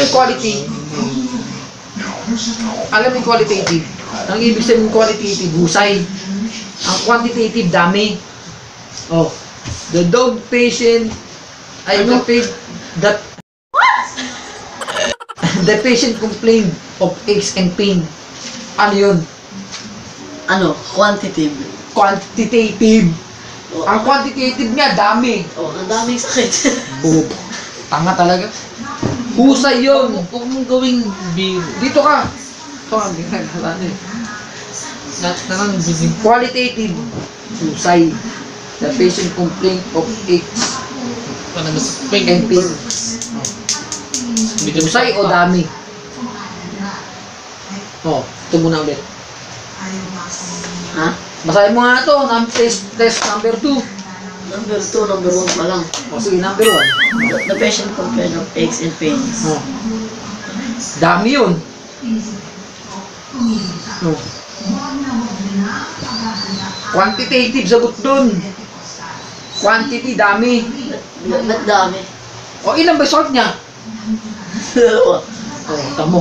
yung quality? Alam mo yung qualitative? Ang ibig sabihin ng qualitative, husay. Ang quantitative, dami. Oh, the dog patient, the patient complained of aches and pain. Ano yun? Ano? Quantitative. Quantitative. Ang quantitative nga, dami. Ang daming sakit. Oh, tanga talaga. Husay yun. Huwag mong gawing biro. Dito ka. Ito nga, ginagawa niya. Qualitative. Husay. The patient complaint of aches Ano mas and pain. Husay o dami? Oh, ito muna ulit. Ha? Basahin mo nga ito. Test number 2. Number 2, number 1 pa lang. O sige, number 1. The patient complains of aches and pains. Oh. Dami yun. Oh. Quantitative, sagot dun. Quantity, dami. Ba't dami? O ilan ba sort niya? Dalawa. O, tamo.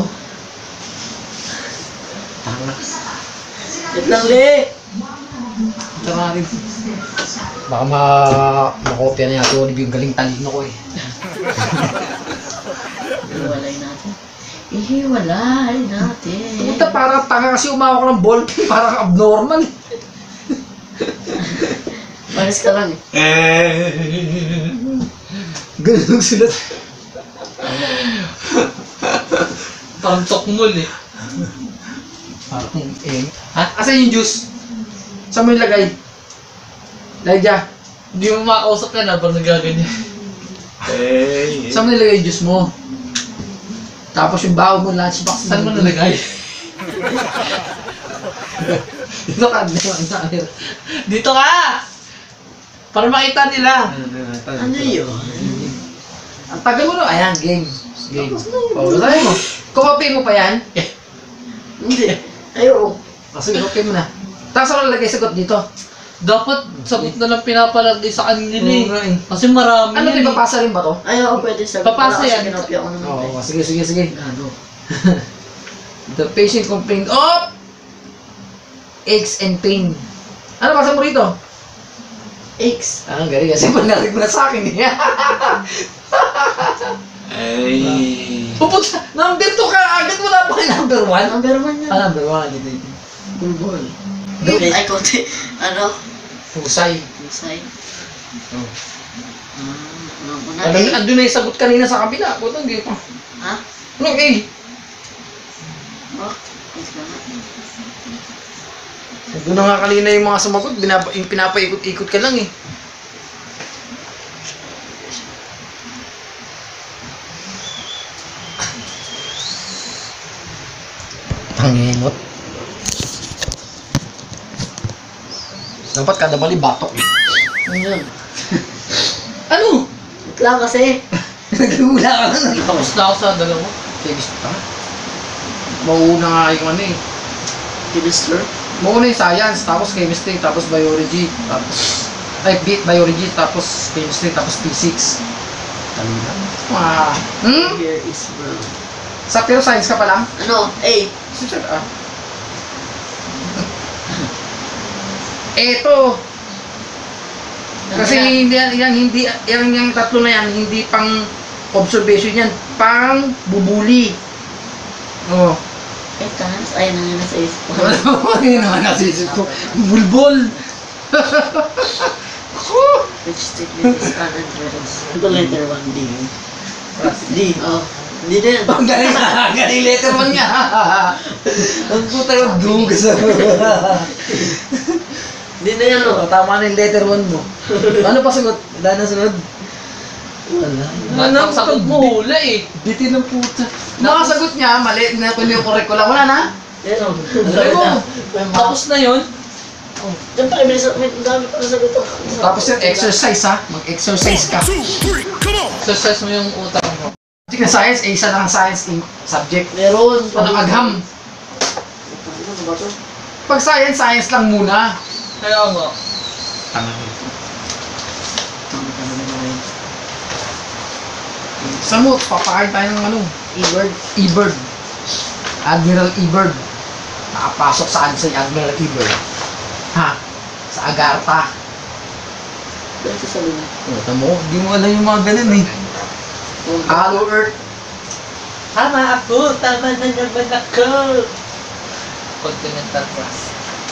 Tanga. Wait lang, Le! Tanga rin. Baka makopya na yato yung galing talino ko eh. Ihiwalay natin. Ihiwalay natin. Puta, parang tanga kasi umawak ng ball. Parang abnormal. Manis ka lang eh. Ganun ang sulat. parang tokmol eh. Parang ha? Asan yung juice? Saan mo ilagay? Lydia, Hindi mo makausap yan habang nagaganyan. saan mo nilagay yung juice mo? Tapos yung baho mo, lunchbox. Saan mo nalagay? Dito ka, Dito ka! Para makita nila. Ano yun? Ang tagal mo no? Ayan, game. Game. O, basahin mo. Kumapin mo pa yan? Hindi. Ayoko. Sige, okay mo na. Tapos ako lalagay sagot dito. Dapat sagot na lang pinapalagay sa kanila eh. Oo nga eh. Kasi marami Ano, yan di eh. papasa rin ba to? Ayoko pwede sagot. Papasa Para kasi yan. kinopya ko naman. Oo, sige. Ano? The patient complained of aches and pain. Ano basa mo rito? Aches. Ah, galing kasi panarig mo na sa akin eh. Pupunta, number 2 ka agad, wala pa kayo number 1? Number 1 yan. Ah, number 1, dito. Bulbol. Ay, konti. Ano? Husay. Inside. Oh. Ano muna? Alam mo, andun na yung sagot kanina sa kabila. Putang dito. Ha? Anong A? Oh, yes ka nga. Doon na nga kanina yung mga sumagot, yung pinapaikot-ikot ka lang eh. Tangingot. Dapat kada bali batok eh. Ano yun? Ano? Wait lang kasi. Nagula ka na. Tapos na ako sa dalawa. Sige, gusto ka. Mauuna nga yung ano eh. Chemistry. Muna yung science, tapos chemistry, tapos biology, tapos biology, tapos chemistry, tapos physics. Here is brown. Sa pero science ka pa lang? Ano? A. Sure, Eto. Kasi hindi yung tatlo na yan, hindi pang observation yan, pang bubuli. Oh. Eh, times. Ayun na nga nasa isip ko. Ayun naman nasa isip ko. Bulbol. Which statement is unaddressed? Ito letter 1, D. D. Oh. D din. Ang galing letter 1 niya. Ang puta yung dugas sa D na yan, oh. tama na yung letter 1 mo. Ano pa sagot? Wala na sunod? Wala. Ang sagot mo hula eh. Bitin ng puta. Mga sagot niya, mali na kung yung correct ko lang. Wala na? Yan, oh. Sabi mo. Tapos na yun. Diyan pa, may dami pa na sagot, oh. Tapos yung exercise ha. Mag-exercise ka. Exercise mo yung utak mo. Tika science, isa lang science subject. Meron. Anong agham? Ano ba to? Pag science, science lang muna. Kaya nga. Sa mo, papakain tayo ng ano. E-word. E-Bird. Admiral E-Bird. Nakapasok saan si Admiral E-Bird? Ha? Sa Agartha. Dito sa luna. Tamo, hindi mo alam yung mga ganun eh. Hollow Earth. Tama ako! Tama na naman ako! Continental crust.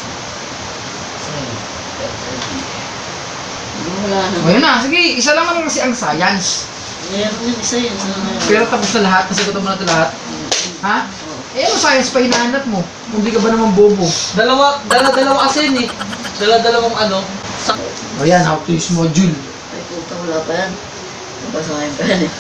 Wala na. O yun na, sige, isa lang naman kasi ang science. Meron yun, isa yun. Pero tapos na lahat, nasagutan mo na ito lahat. Ha? Eh, ano science pa hinahanap mo? Hindi ka ba naman bobo? Dala-dalawa kasi yun eh. Dala-dalawang ano. O yan, how to use module. Ay, puta, wala pa yan. Nabasahin pa yan eh.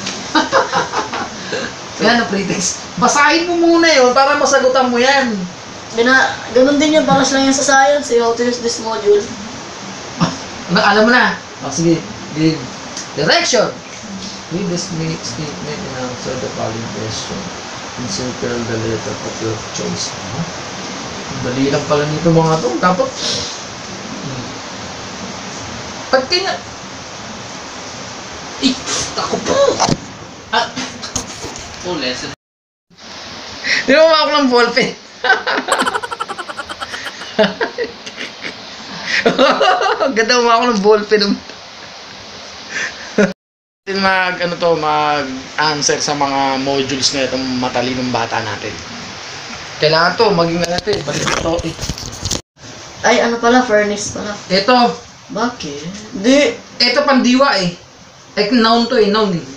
Yan ang pretext. Basahin mo muna yun para masagutan mo yan. Ganun din yun, bakas lang yan sa science eh. How to use this module. Alam mo na. O sige, give direction. Read the statement and answer the following question. Encircle the letter of your choice. Dali lang pala nito mga to. Dapat pag tina... Ako po! Oh, lesson. Di ba ako ng ballpen? Ganda mo ako ng ballpen. Mag-answer sa mga modules na itong matalinong bata natin. Kailangan to, maging natin, balik ito. Ay, ano pala, furnace pala. Ito, Bakit? Di. ito pandiwa eh. Noun to eh, noun eh.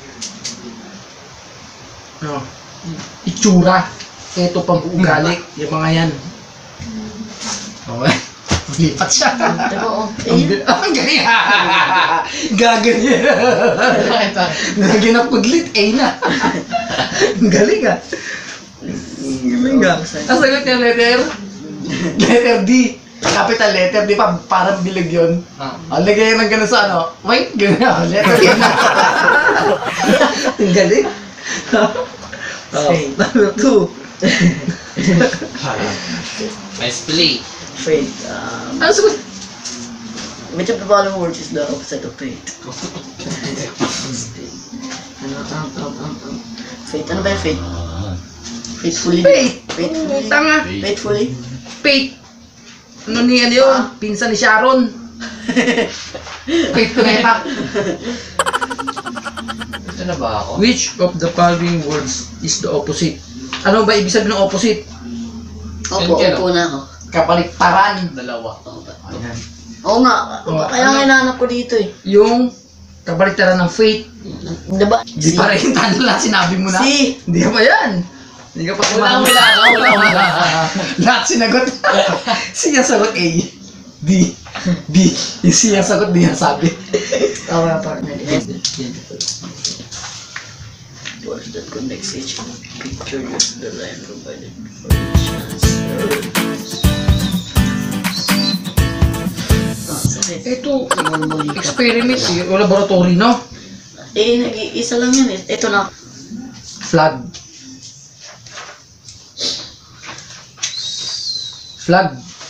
No. Itsura. Ito pang-ugali. Yung mga yan. Okay. Lipat siya. Diba, oh. Ang galing. Gaganyan. Lagi na pudlit. Na. Ang galing ah. Ang galing ah. Ang sagot niya letter? Letter D. Capital letter. Di pa parang bilag yun. Ang lagay ng gano'n sa ano. Wait, gano'n. Letter D. Ang galing. Number 2. Nice play. Fate. Ano sagot? Which of the following words is the opposite of fate? Fate. Ano ba yung fate? Faithfully. Fate. Faithfully. Tanga. Faithfully. Fate. Ano ni ano yun? Pinsan ni Sharon. Fate Cuneta. Ito na ba ako? Which of the following words is the opposite? Ano ba ibig sabihin ng opposite? Opo, Yan, opo na ako. Kabaliktaran. Dalawa. Ayan. Oo nga. Kaya nga hinahanap ko dito eh. Yung kabaliktaran ng fate. Diba? Di pa rin tanda lang sinabi mo na. Si. Hindi ka pa yan. Hindi ka pa Wala. Lahat sinagot. Siya sagot A. D. B. Yung siya sagot di niya sabi. Our partner. Words that connects each picture use the line provided for each answer. Ito, experiment eh. O laboratory, no? Eh, nag-iisa lang yan eh. Ito na. Flag. Flag.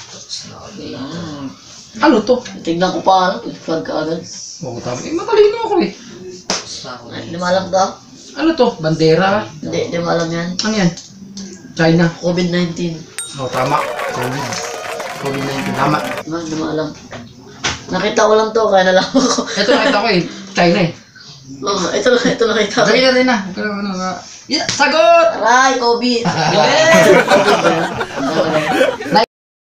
Ano to? Tignan ko pa lang. Flag ka agad. Oo, tama. Eh, matalino ako eh. Ay, di malam daw. Ano to? Bandera? Di malam yan. Ano yan? China. COVID-19. Oo, tama. COVID-19. Tama. Di malam. Nakita ko lang to, kaya nalaman ko. Ito nakita ko eh. China eh. Oo, ito nakita ko. Dali na rin na. Yeah, sagot! Aray, COVID! COVID ba yan?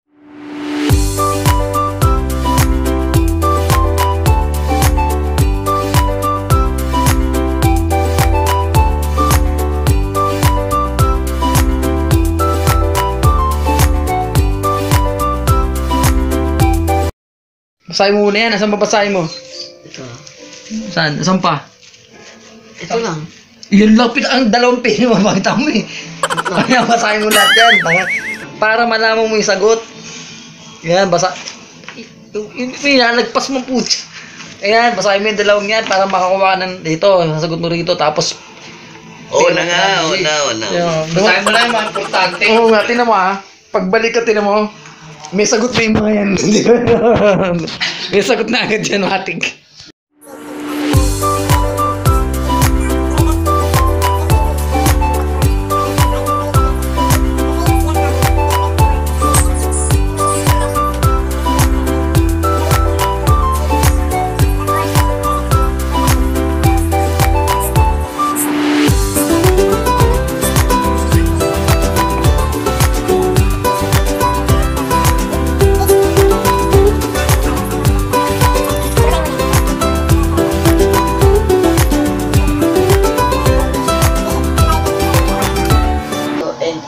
Basahin mo muna yan. Nasaan ba basahin mo? Ito. Saan? Nasaan pa? Ito lang. Yun lang, ang dalawang pin mo, makita mo eh. Kaya basahin mo lahat yan. Para malaman mo yung sagot. Yan, basa. Nalagpas mo po. Ayan, basahin mo yung dalawang yan para makakuha ka ng dito. Sasagot mo rito. Tapos, Wala. Basahin mo lang yung mga importante. oo nga, tinan mo ah. Pagbalik ka, tinan mo. May sagot na yung mga yan. May sagot na agad yan, matik.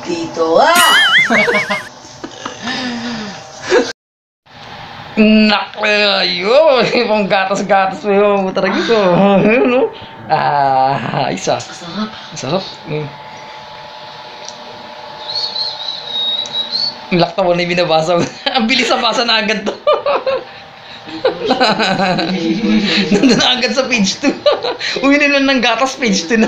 Dito ah! Ayun! Ibang gatas-gatas mo yung talaga ito. Ano? Isa. Masarap. Masarap. Ang lakta mo na yung binabasa mo. Ang bilis sa basa na agad to. Nandun na agad sa page 2. Uwi na lang ng gatas, page 2 na.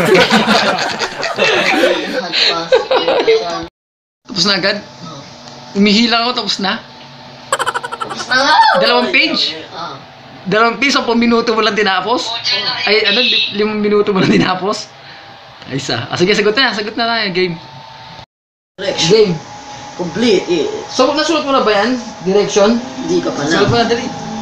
Tapos na agad? Umihila ako, tapos na? Dalawang page? Dalawang page, 10 minuto mo lang tinapos? Ay, 5 minuto mo lang tinapos? Ay, isa. Sige, sagot na tayo, game. Game. Complete it. So, nasulat mo na ba yan? Direction? Hindi ka pa Sulat mo na. na, dali.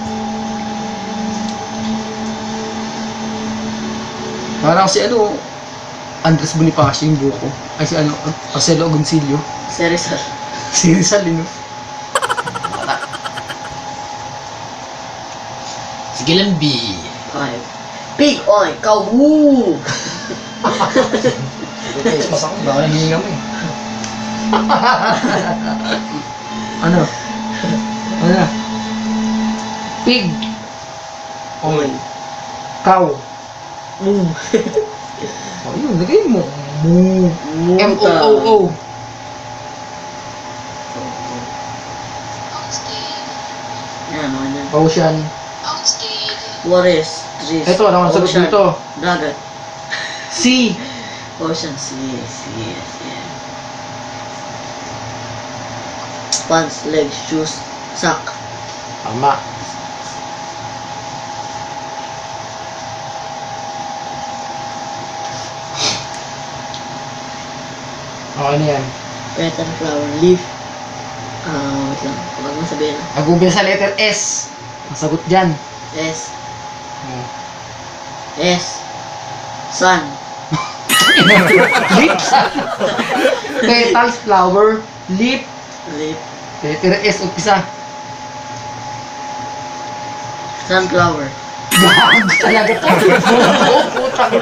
Parang si Andres Bonifacio yung buko. Ay si Marcelo Agoncillo. Seriously. Si Rizal, no? Sige lang, B. 5. Pig oil, kawu! Guys, masakot. Baka nanginga mo eh. Ano? Ano? Pig. Oil. Cow. Moo. Oh, yun. Lagay mo. Moo. M-O-O-O. Yan, ano yan. Ocean. What is this? Ito, ano ang sagot Ocean. dito? Dagat. Sea. Ocean, sea. Pants, legs, shoes, sock. Tama. Okay na yan. Petal, flower, leaf. Wait lang. Huwag mo sabihin. Nag-google sa letter S. Ang sagot dyan. S. S. Sun. Lips. Petals, flower, lip. Leaf. Letter S, umpisa. Sunflower. Gag talaga to. Putang.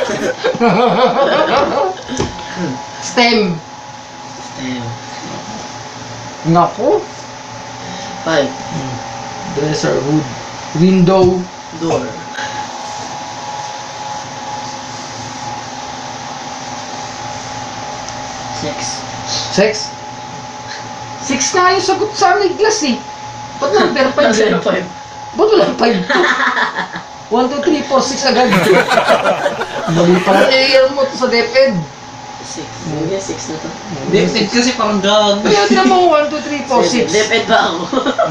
Stem. Stem. Naku. 5. Dresser, wood. Window. Door. Six. Sex. 6 nga yung sagot sa amin glass eh. Ba't number 5 yan? 5. Ba't walang 5 to? 1, 2, 3, 4, 6 agad. Mali pala. I-air mo to sa DepEd. 6. Sige, 6 na to. Deped kasi parang gag. Kaya naman 1, 2, 3, 4, 6. Deped ba ako?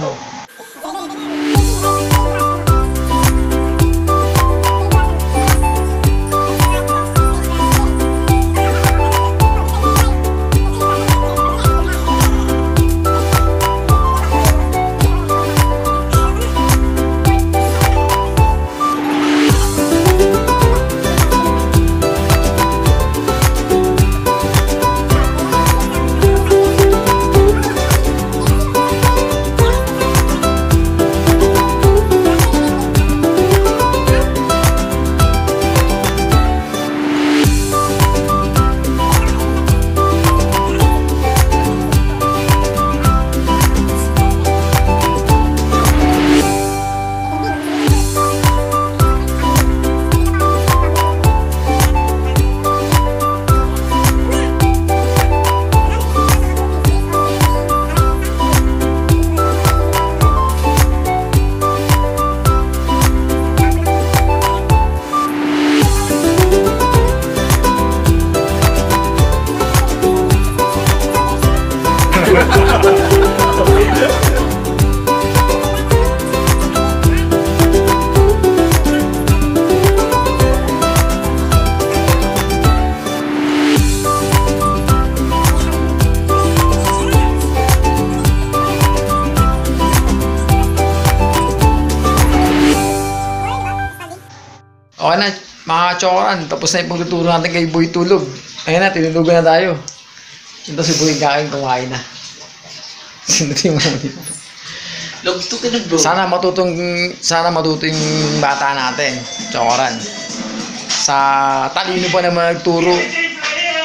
Okay na, mga chokoran. Tapos na yung pagtuturo natin kay Boy Tulog. Ayun na, tinulugan na tayo. Ito si Boy kumain na. Sinuti mo naman dito. Lugtukin na bro. Sana matuto yung bata natin, chokoran. Sa talino pa naman nagturo.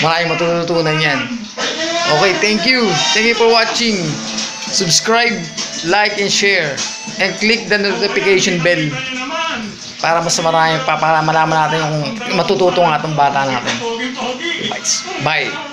Maraming matututunan yan. Okay, thank you. Thank you for watching. Subscribe, like, and share. And click the notification bell para mas marami para malaman natin yung matututo ng atong bata natin. Bye.